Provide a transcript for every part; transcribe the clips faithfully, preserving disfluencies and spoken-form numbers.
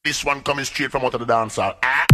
This one coming straight from out of the dance hall. Ah.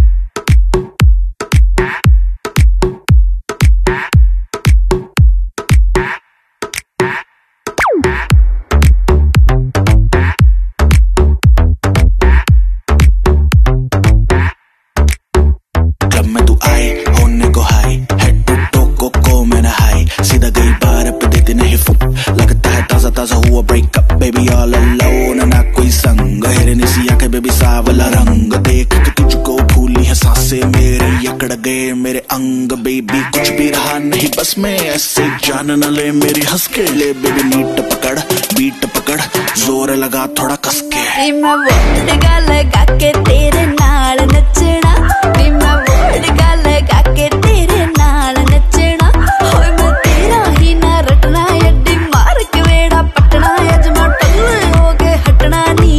Club में तू आए होने को हाई हेड टू टो को को मैंने हाई सीधा गई बार पे देती नहीं फुक लगता है ताजा ताजा हुआ ब्रेकअप बेबी ऑल अलोन ना कोई संग हेरनी सी आंखें बेबी सावला रंग देख के तुझको फूली है सांसें मेरी अकड़ गए मेरे अंग बेबी कुछ भी रहा नहीं बस मैं ऐसे जान न ले मेरी हंस के ले बेबी नीट पकड़ बीट पकड़ जोर लगा थोड़ा कस के मैं वोडका लगा के तेरे नाल नचना मैं वोडका लगा के तेरे नाल नचना होए मैं तेरा ही ना रटना अड्डी मार के वेड़ा पटना अज मैं टल्ले हो के हटना नी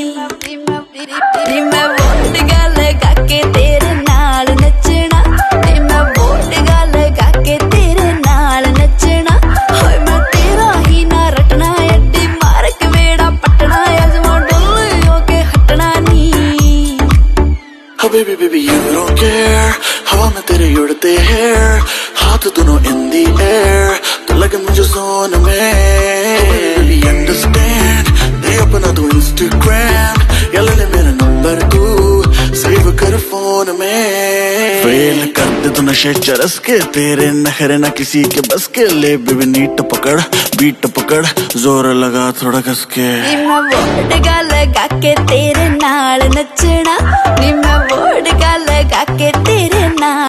मैं वोडका लगा के तेरे नाल नचना मैं वोडका लगा के तेरे नाल नचना होए मैं तेरा ही ना रटना अड्डी मार के वेड़ा पटना अज मैं टल्ले हो के हटना नी Oh baby baby you don't care हवा में तेरे उड़ते हैं हाथ दोनों in the air तो लगे मुझे जोन में baby understand दे अपना तू Instagram या ले ले मेरा नंबर तू सेव कर फोन में फेल कर दे तू नशे चरस के तेरे नखरे ना किसी के बस के ले बेबी नीट पकड़ बीट पकड़ जोर लगा थोड़ा कस के मैं वोडका लगा के तेरे नाल नचना नी मैं वोडका लगा के तेरे नाल